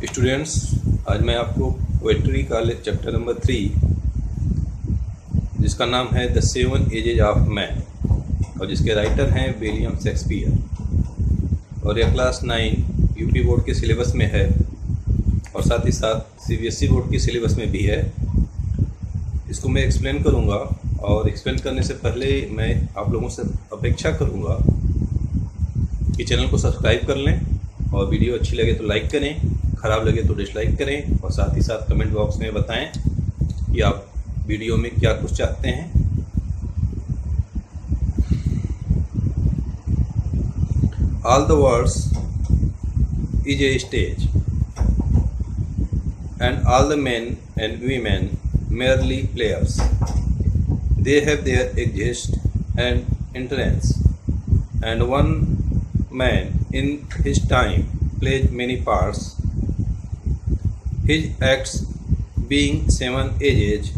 Students, आज मैं आपको पोएट्री का चैप्टर नंबर 3 जिसका नाम है द 7 एजेज ऑफ मैन और जिसके राइटर हैं विलियम शेक्सपियर और यह क्लास 9 यूपी बोर्ड के सिलेबस में है और साथ ही साथ सीबीएसई बोर्ड के सिलेबस में भी है। इसको मैं एक्सप्लेन करूंगा और एक्सप्लेन करने से पहले मैं आप लोगों से अपेक्षा करूंगा कि चैनल को सब्सक्राइब कर लें और वीडियो अच्छी लगे तो लाइक करें, ख़राब लगे तो डिसलाइक करें और साथ ही साथ कमेंट बॉक्स में बताएं कि आप वीडियो में क्या कुछ चाहते हैं। All the world is a stage and all the men and women merely players. They have their exist and entrance, and one man in his time played many parts, his acts being 7 ages.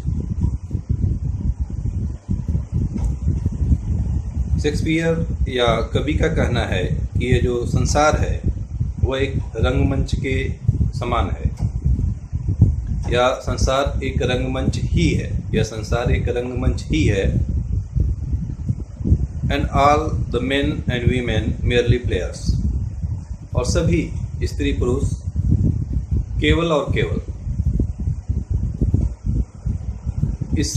Shakespeare या कवि का कहना है कि ये जो संसार है वह एक रंगमंच के समान है या संसार एक रंगमंच ही है या संसार एक रंगमंच ही है। And all the men and women merely players, और सभी स्त्री पुरुष केवल और केवल इस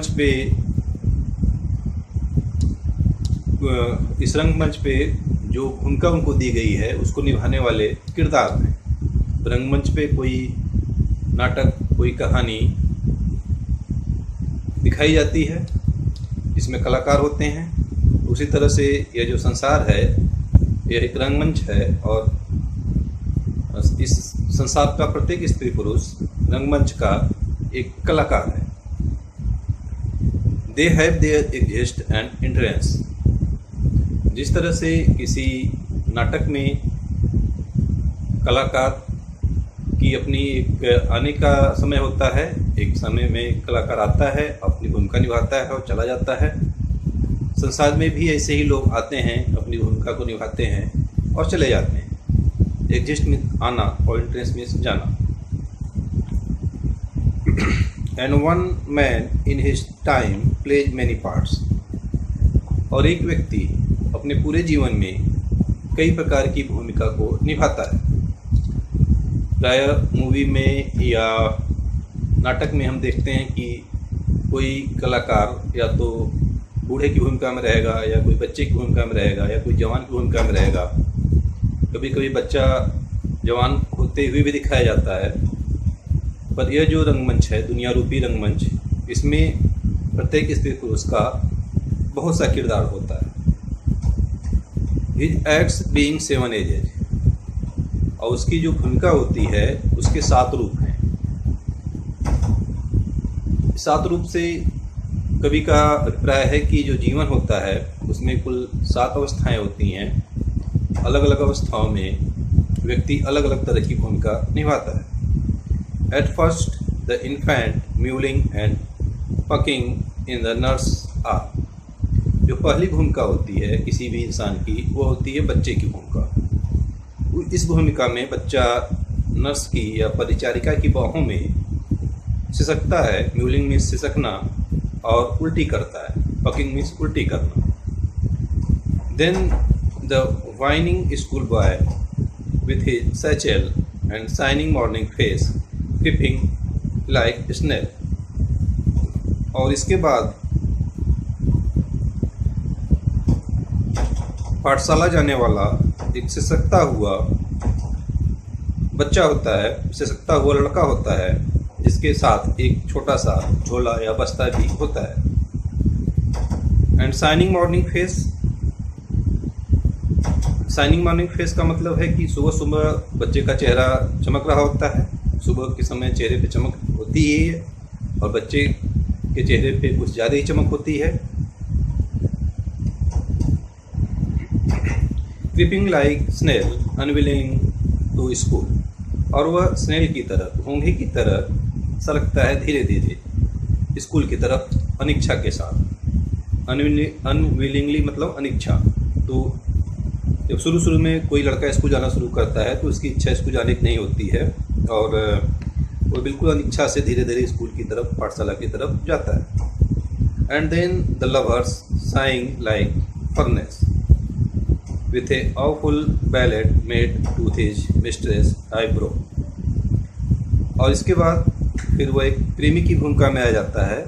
रंगमंच पे जो भूमिका उनको दी गई है उसको निभाने वाले किरदार हैं। रंगमंच पे कोई नाटक, कोई कहानी दिखाई जाती है, इसमें कलाकार होते हैं। उसी तरह से यह जो संसार है यह एक रंगमंच है और इस संसार का प्रत्येक स्त्री पुरुष रंगमंच का एक कलाकार है। They have their exist and entrance, जिस तरह से किसी नाटक में कलाकार की अपनी एक आने का समय होता है, एक समय में कलाकार आता है, अपनी भूमिका निभाता है और चला जाता है। संसार में भी ऐसे ही लोग आते हैं, अपनी भूमिका को निभाते हैं और चले जाते हैं। एग्जिस्ट में आना और एंट्रेंस में जाना। And one man in his time plays many parts, और एक व्यक्ति अपने पूरे जीवन में कई प्रकार की भूमिका को निभाता है। प्राय मूवी में या नाटक में हम देखते हैं कि कोई कलाकार या तो बूढ़े की भूमिका में रहेगा या कोई बच्चे की भूमिका में रहेगा या कोई जवान की भूमिका में रहेगा। कभी कभी बच्चा जवान होते हुए भी दिखाया जाता है। पर यह जो रंगमंच है, दुनिया रूपी रंगमंच, इसमें प्रत्येक स्त्री पुरुष का बहुत सा किरदार होता है। His acts being 7 ages, और उसकी जो भूमिका होती है उसके 7 रूप हैं। 7 रूप से कवि का अभिप्राय है कि जो जीवन होता है उसमें कुल 7 अवस्थाएं होती हैं। अलग अलग अवस्थाओं में व्यक्ति अलग अलग तरह की भूमिका निभाता है। At first the infant mewling and puking in the nurse आर, जो पहली भूमिका होती है किसी भी इंसान की वो होती है बच्चे की भूमिका। इस भूमिका में बच्चा नर्स की या परिचारिका की बाहों में सिसकता है। म्यूलिंग मीन्स सिसकना और उल्टी करता है। पकिंग मीन्स उल्टी करना। Then the whining school boy with his satchel and shining morning face creeping like snail, और इसके बाद पाठशाला जाने वाला एक सिसकता हुआ बच्चा होता है, सिसकता हुआ लड़का होता है जिसके साथ एक छोटा सा झोला या बस्ता भी होता है। And shining morning face, shining morning face का मतलब है कि सुबह सुबह बच्चे का चेहरा चमक रहा होता है। सुबह के समय चेहरे पे चमक होती है और बच्चे के चेहरे पे कुछ ज़्यादा ही चमक होती है। Creeping like snail unwilling to school, और वह स्नेल की तरह, घोंघे की तरह सरकता है धीरे धीरे स्कूल की तरफ अनिच्छा के साथ। अनविलिंगली मतलब अनिच्छा, तो जब शुरू शुरू में कोई लड़का स्कूल जाना शुरू करता है तो उसकी इच्छा स्कूल जाने की नहीं होती है और वो बिल्कुल अनिच्छा से धीरे धीरे स्कूल की तरफ, पाठशाला की तरफ जाता है। And then the lovers sighing like furnace with a awful ballad made to his mistress eyebrow। और इसके बाद फिर वो एक प्रेमी की भूमिका में आ जाता है।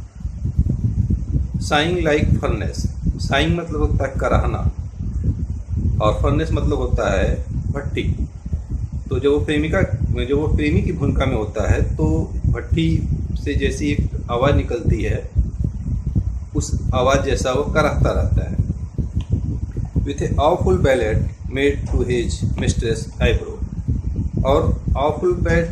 साइंग लाइक फर्नेस, साइंग मतलब होता है कराहना और फर्नेस मतलब होता है भट्टी। तो जब वो प्रेमी की भूमिका में होता है तो भट्टी से जैसी एक आवाज़ निकलती है उस आवाज़ जैसा वो कराहता रहता है। with a awful ballad made to his mistress eyebrow। और awful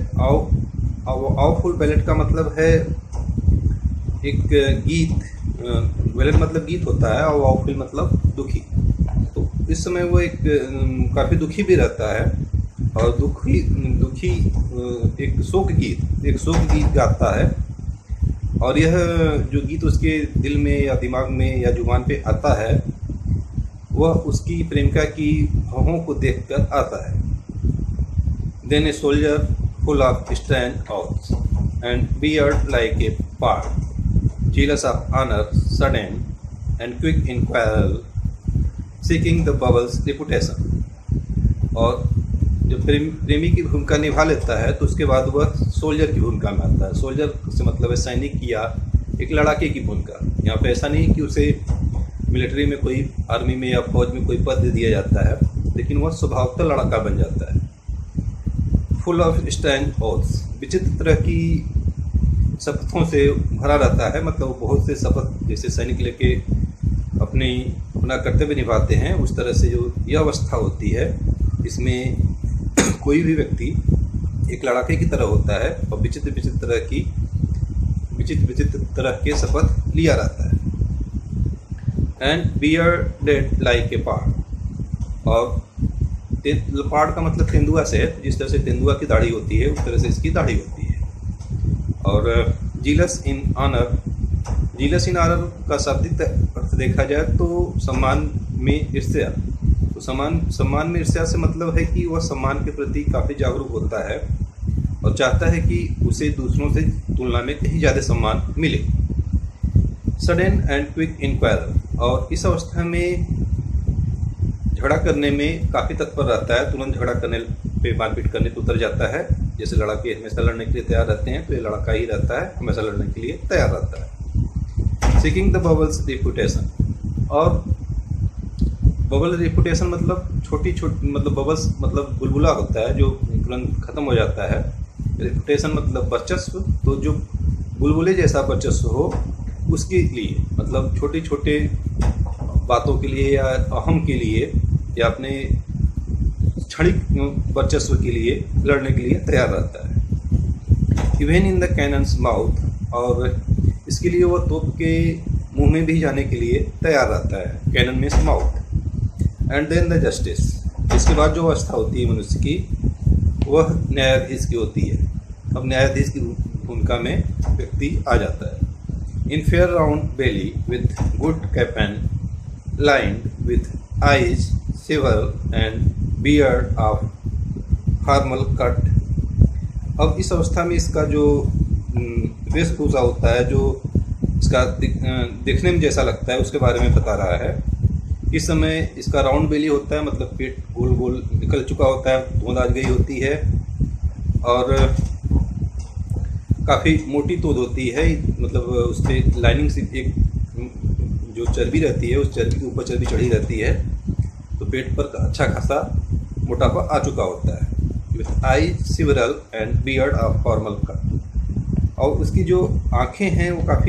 ballad का मतलब है एक गीत, ballad मतलब गीत होता है और awful मतलब दुखी। तो इस समय वो एक काफ़ी दुखी भी रहता है और दुखी एक शोक गीत गाता है। और यह जो गीत उसके दिल में या दिमाग में या जुबान पे आता है वह उसकी प्रेमिका की भावों को देखकर आता है। Then a soldier full of stand outs and beard like a part jealous of honor sudden and quick in quarrel seeking the bubbles reputation। और जब प्रेमी की भूमिका निभा लेता है तो उसके बाद वह सोल्जर की भूमिका में आता है। सोल्जर से मतलब है सैनिक या एक लड़ाके की भूमिका। यहाँ पे ऐसा नहीं कि उसे मिलिट्री में कोई, आर्मी में या फौज में कोई पद दे दिया जाता है, लेकिन वह स्वभावतः लड़ाका बन जाता है। फुल ऑफ स्टैंड ओथ्स, विचित्र तरह की शपथों से भरा रहता है। मतलब वो बहुत से शपथ जैसे सैनिक लेके अपना कर्तव्य निभाते हैं, उस तरह से जो यह अवस्था होती है इसमें कोई भी व्यक्ति एक लड़ाके की तरह होता है और विचित्र तरह के शपथ लिया रहता है। And bearded like a part, और पार्ट का मतलब तेंदुआ से है। जिस तरह से तेंदुआ की दाढ़ी होती है उस तरह से इसकी दाढ़ी होती है। और जीलस इन ऑनर का शाब्दिक अर्थ देखा जाए तो सम्मान में ईर्ष्या। तो सम्मान में ईर्ष्या से मतलब है कि वह सम्मान के प्रति काफ़ी जागरूक होता है और चाहता है कि उसे दूसरों से तुलना में कहीं ज़्यादा सम्मान मिले। Sudden and quick in quarrel, और इस अवस्था में झगड़ा करने में काफ़ी तत्पर रहता है। तुरंत झगड़ा करने पे मारपीट करने पे उतर जाता है। जैसे लड़ाके हमेशा लड़ने के लिए तैयार रहते हैं तो ये लड़का ही रहता है, हमेशा लड़ने के लिए तैयार रहता है। सीकिंग द बबल्स रेपुटेशन, और बबल रेपुटेशन मतलब छोटी मतलब बबल्स मतलब बुलबुला होता है जो तुरंत खत्म हो जाता है। रेपुटेशन मतलब वर्चस्व, तो जो बुलबुले जैसा वर्चस्व हो उसके लिए, मतलब छोटे छोटे बातों के लिए या अहम के लिए या अपने क्षणिक वर्चस्व के लिए लड़ने के लिए तैयार रहता है। Even in the cannon's mouth, और इसके लिए वह तोप के मुंह में भी जाने के लिए तैयार रहता है। Cannon means mouth. And then the justice, इसके बाद जो अवस्था होती है मनुष्य की वह न्यायाधीश की होती है। अब न्यायाधीश की भूमिका में व्यक्ति आ जाता है। In fair round belly with good cap and lined with eyes severe and beard of formal cut. अब इस अवस्था में इसका जो वेशभूषा होता है, जो इसका देखने में जैसा लगता है उसके बारे में बता रहा है। इस समय इसका राउंड बेली होता है, मतलब पेट गोल गोल निकल चुका होता है, धुंध आ गई होती है और काफ़ी मोटी तोद होती है। मतलब उस पर लाइनिंग से एक जो चर्बी रहती है उस चर्बी के ऊपर चर्बी चढ़ी रहती है, तो पेट पर अच्छा खासा मोटापा आ चुका होता है। With eye several and beard of formal cut, और उसकी जो आँखें हैं वो काफ़ी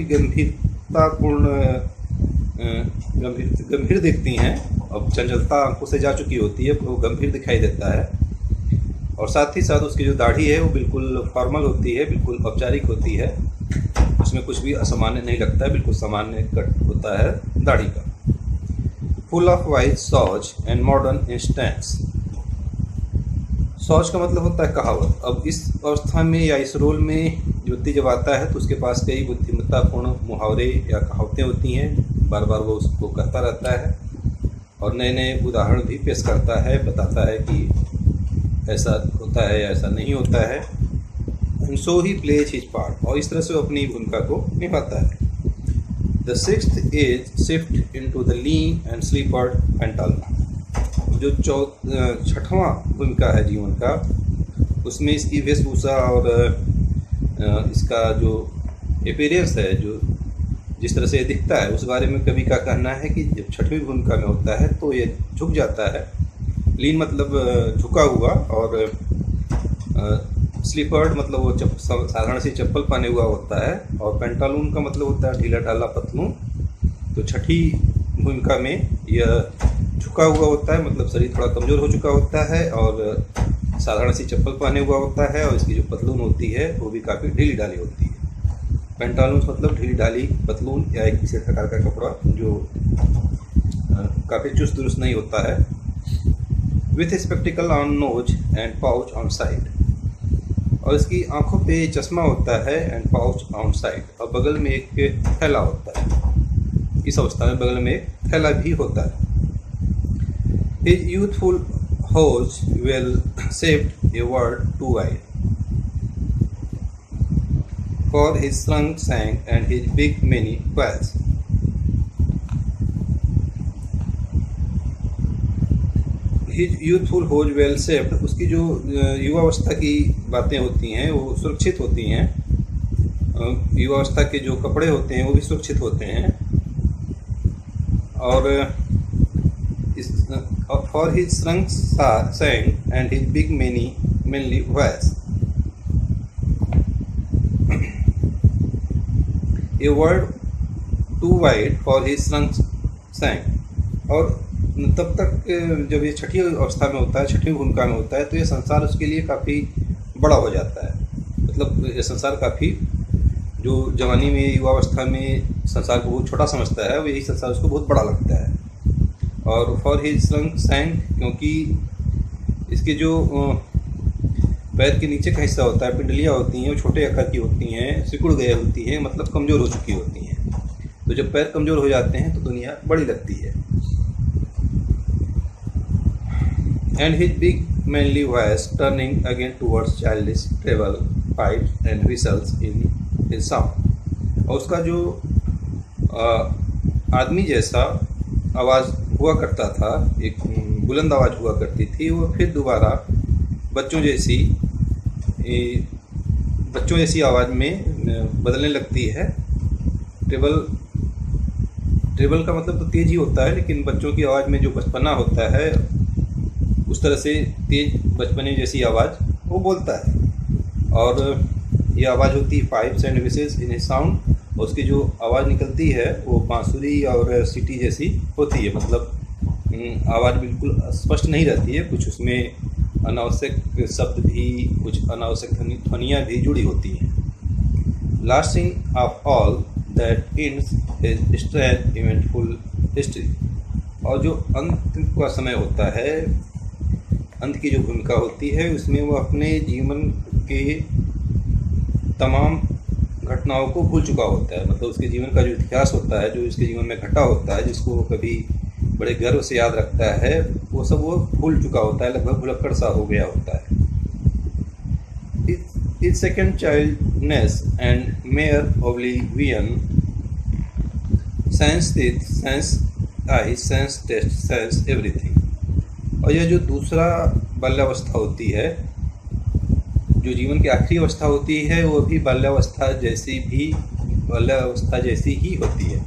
गंभीर दिखती हैं और चंचलता आंखों से जा चुकी होती है, वो गंभीर दिखाई देता है। और साथ ही साथ उसकी जो दाढ़ी है वो बिल्कुल फॉर्मल होती है, बिल्कुल औपचारिक होती है, उसमें कुछ भी असामान्य नहीं लगता है, बिल्कुल सामान्य कट होता है दाढ़ी का। Full of wise saws and modern instances, saws का मतलब होता है कहावत। अब इस अवस्था में या इस रोल में व्यक्ति जब आता है तो उसके पास कई बुद्धिमत्तापूर्ण मुहावरे या कहावतें होती हैं, बार बार वो उसको करता रहता है और नए नए उदाहरण भी पेश करता है, बताता है कि ऐसा होता है या ऐसा नहीं होता है। And so he plays his part, और इस तरह से वो अपनी भूमिका को निभाता है। The sixth is shift into the lean and slippered pantaloon. जो छठवां भूमिका है जीवन का, उसमें इसकी वेशभूषा और इसका जो अपीयरेंस है, जो जिस तरह से ये दिखता है, उस बारे में कवि का कहना है कि जब छठवीं भूमिका में होता है तो ये झुक जाता है। लीन मतलब झुका हुआ, और स्लीपर्ड मतलब वो साधारण सी चप्पल पहने हुआ होता है, और पेंटालून का मतलब होता है ढीला ढाला पतलून। तो छठी भूमिका में यह झुका हुआ होता है, मतलब शरीर थोड़ा कमज़ोर हो चुका होता है, और साधारण सी चप्पल पहने हुआ होता है, और इसकी जो पतलून होती है वो भी काफ़ी ढीली ढाली होती है। पेंटालून मतलब ढीली ढाली पतलून या एक विशेष प्रकार का कपड़ा जो काफ़ी चुस्त दुरुस्त नहीं होता है। With spectacle on nose and pouch on side, और इसकी आंखों पे चश्मा होता है, एंड पाउच ऑन साइड, और बगल में एक थैला होता है। इस अवस्था में बगल में एक थैला भी होता है। His youthful hose well shaped a world too wide, for his trunk sank and his big many quills. His youthful hose well shaped, उसकी जो युवावस्था की बातें होती हैं वो सुरक्षित होती हैं। युवावस्था के जो कपड़े होते हैं वो भी सुरक्षित होते हैं। और for his trunk sank and his big many quills. A word too wide for his trunk sank, और तब तक जब ये छठी अवस्था में होता है, छठी भूमिका में होता है, तो ये संसार उसके लिए काफ़ी बड़ा हो जाता है। मतलब ये संसार काफ़ी, जो जवानी में युवावस्था में संसार को बहुत छोटा समझता है, वो यही संसार उसको बहुत बड़ा लगता है। और फॉर हिज ट्रंक सैंक, क्योंकि इसके जो पैर के नीचे का हिस्सा होता है, पिंडलियाँ होती हैं, वो छोटे आकार की होती हैं, सिकुड़ गई होती हैं, मतलब कमज़ोर हो चुकी होती हैं। तो जब पैर कमज़ोर हो जाते हैं तो दुनिया बड़ी लगती है। And his big manly voice turning again towards childish treble pipes and whistles in his sound, और उसका जो आदमी जैसा आवाज़ हुआ करता था, एक बुलंद आवाज़ हुआ करती थी, वो फिर दोबारा बच्चों जैसी आवाज़ में बदलने लगती है। ट्रेबल का मतलब तो तेज ही होता है, लेकिन बच्चों की आवाज़ में जो बचपना होता है उस तरह से तेज बचपने जैसी आवाज़ वो बोलता है। और ये आवाज़ होती है pipes and whistles in sound, और उसकी जो आवाज़ निकलती है वो बांसुरी और सीटी जैसी होती है। मतलब आवाज़ बिल्कुल स्पष्ट नहीं रहती है, कुछ उसमें अनावश्यक शब्द भी, कुछ अनावश्यक ध्वनियाँ भी जुड़ी होती हैं। Lasting of all that ends his strength eventful history, और जो अंत का समय होता है, अंत की जो भूमिका होती है, उसमें वो अपने जीवन के तमाम घटनाओं को भूल चुका होता है। मतलब उसके जीवन का जो इतिहास होता है, जो उसके जीवन में घटा होता है, जिसको वो कभी बड़े गर्व से याद रखता है, वो सब वो भूल चुका होता है, लगभग भुलक्कड़ सा हो गया होता है। Is second childness and mere oblivion, sans teeth, sans eye, sans taste, sans everything. और यह जो दूसरा बाल्यावस्था होती है, जो जीवन की आखिरी अवस्था होती है, वो भी बाल्यावस्था जैसी ही होती है।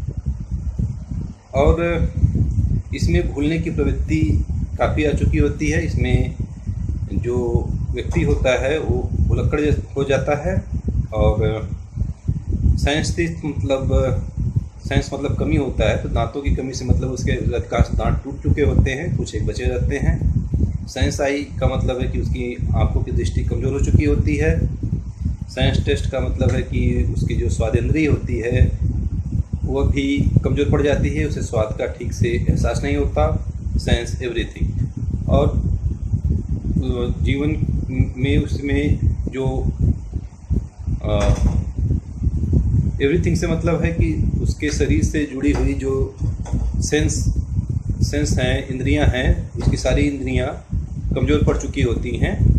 और इसमें भूलने की प्रवृत्ति काफ़ी आ चुकी होती है। इसमें जो व्यक्ति होता है वो भुलक्कड़ हो जाता है। और सेंस मतलब कमी होता है, तो दांतों की कमी से मतलब उसके अधिकांश दांत टूट चुके होते हैं, कुछ एक बचे रहते हैं। सेंस आई का मतलब है कि उसकी आंखों की दृष्टि कमज़ोर हो चुकी होती है। सेंस टेस्ट का मतलब है कि उसकी जो स्वादेंद्रिय होती है वह भी कमज़ोर पड़ जाती है, उसे स्वाद का ठीक से एहसास नहीं होता। सेंस एवरीथिंग, और जीवन में उसमें जो एवरीथिंग से मतलब है कि उसके शरीर से जुड़ी हुई जो सेंस हैं, इंद्रियां हैं, उसकी सारी इंद्रियां कमज़ोर पड़ चुकी होती हैं